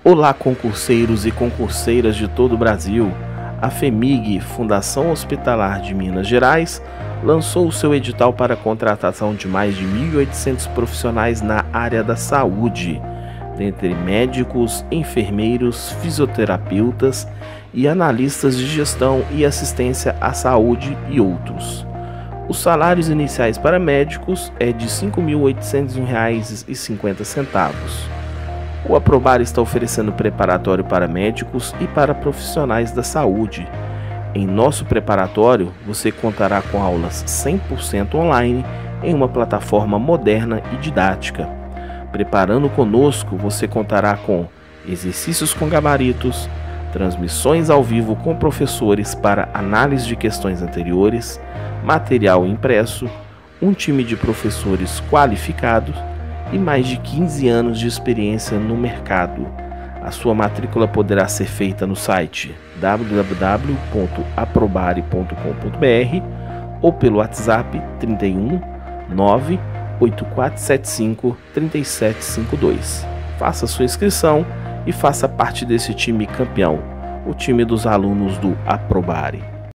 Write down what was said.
Olá, concurseiros e concurseiras de todo o Brasil. A FEMIG, Fundação Hospitalar de Minas Gerais, lançou o seu edital para a contratação de mais de 1.800 profissionais na área da saúde, dentre médicos, enfermeiros, fisioterapeutas e analistas de gestão e assistência à saúde e outros. Os salários iniciais para médicos é de R$ 5.801,50. O Aprobari está oferecendo preparatório para médicos e para profissionais da saúde. Em nosso preparatório, você contará com aulas 100% online em uma plataforma moderna e didática. Preparando conosco, você contará com exercícios com gabaritos, transmissões ao vivo com professores para análise de questões anteriores, material impresso, um time de professores qualificados e mais de 15 anos de experiência no mercado. A sua matrícula poderá ser feita no site www.aprobari.com.br ou pelo WhatsApp 31 98475 3752. Faça sua inscrição e faça parte desse time campeão, o time dos alunos do Aprobari.